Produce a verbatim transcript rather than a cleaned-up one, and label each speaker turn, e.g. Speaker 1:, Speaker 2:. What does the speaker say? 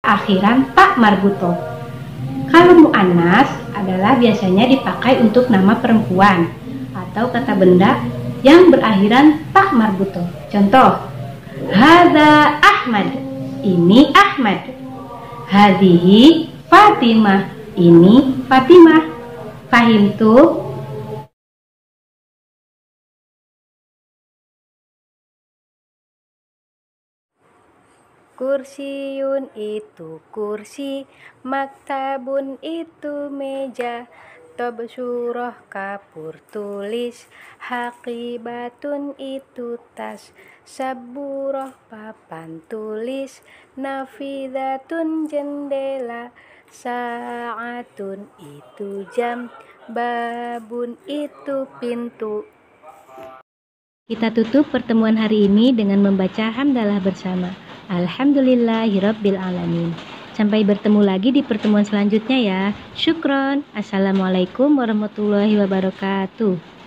Speaker 1: akhiran ta marbutoh. Kalau mu'annas adalah biasanya dipakai untuk nama perempuan atau kata benda yang berakhiran ta marbutoh. Contoh, hadza Ahmad, ini Ahmad. Hadihi Fatimah, ini Fatimah. Fahim tuh?
Speaker 2: Kursiun itu kursi, maktabun itu meja, tobsurah kapur tulis, hakibatun itu tas, saburah papan tulis, nafidatun jendela, saatun itu jam, babun itu pintu.
Speaker 3: Kita tutup pertemuan hari ini dengan membaca hamdalah bersama. Alhamdulillahirabbil alamin. Sampai bertemu lagi di pertemuan selanjutnya ya. Syukron. Assalamualaikum warahmatullahi wabarakatuh.